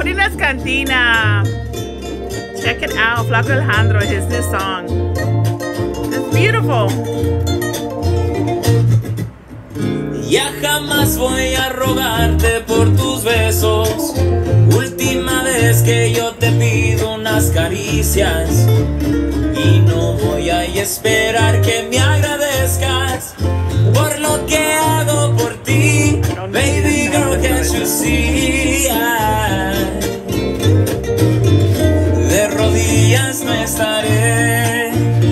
Colinas Cantina. Check it out, Flacoeljandro, his new song. It's beautiful. Ya jamás voy a rogarte por tus besos. Última vez que yo te pido unas caricias. Y no voy a esperar que me agradezcas por lo que hago por ti. Baby girl, can't you see? De rodillas no estaré.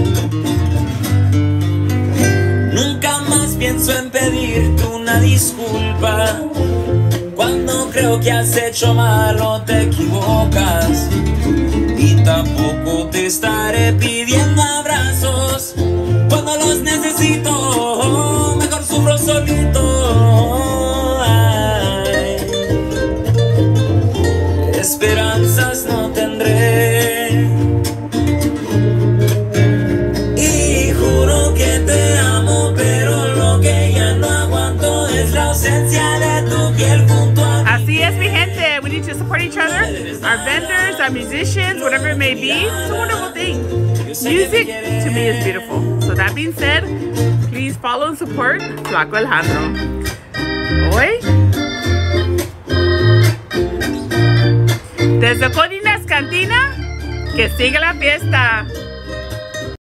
Nunca más pienso en pedirte una disculpa. Cuando creo que has hecho mal o te equivocas. Y tampoco te estaré pidiendo abrazos cuando los necesito. Mejor sufro solito. Ay, esperanzas no tendré. Y juro que te amo, pero lo que ya no aguanto es la ausencia de tu piel junto a mí. Así es, mi gente. We need to support each other. Our vendors, our musicians, whatever it may be. It's a wonderful thing. Music, to me, is beautiful. So that being said, please follow and support Flacoeljandro. Hoy, desde Colinas Cantina, que siga la fiesta.